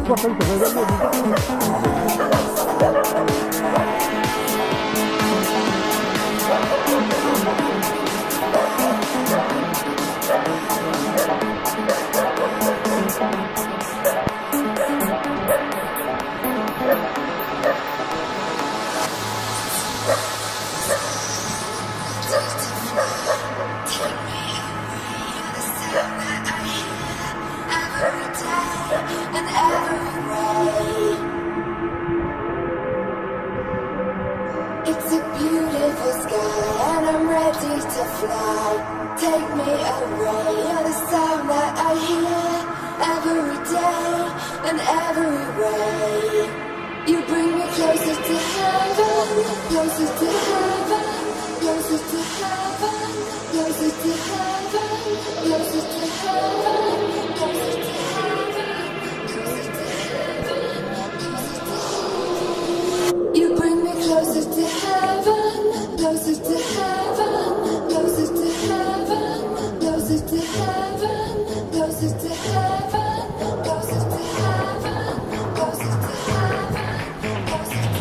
It's a beautiful sky and I'm ready to fly. Take me away, you're the sound that I hear every day and every way. You bring me closer to heaven, closer to heaven, closer to heaven, closer to heaven, closer to heaven, closer to heaven, closer to heaven, closer to heaven. You bring me closer to heaven, closer to heaven, closer to heaven, closer to heaven, closer to heaven, closer to heaven, closer to heaven, closer to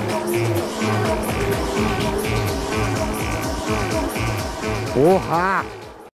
heaven, closer to heaven. Porra!